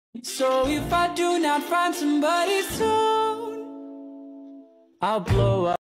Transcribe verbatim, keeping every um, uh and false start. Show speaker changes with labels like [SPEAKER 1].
[SPEAKER 1] So if I do not find somebody soon, I'll blow up.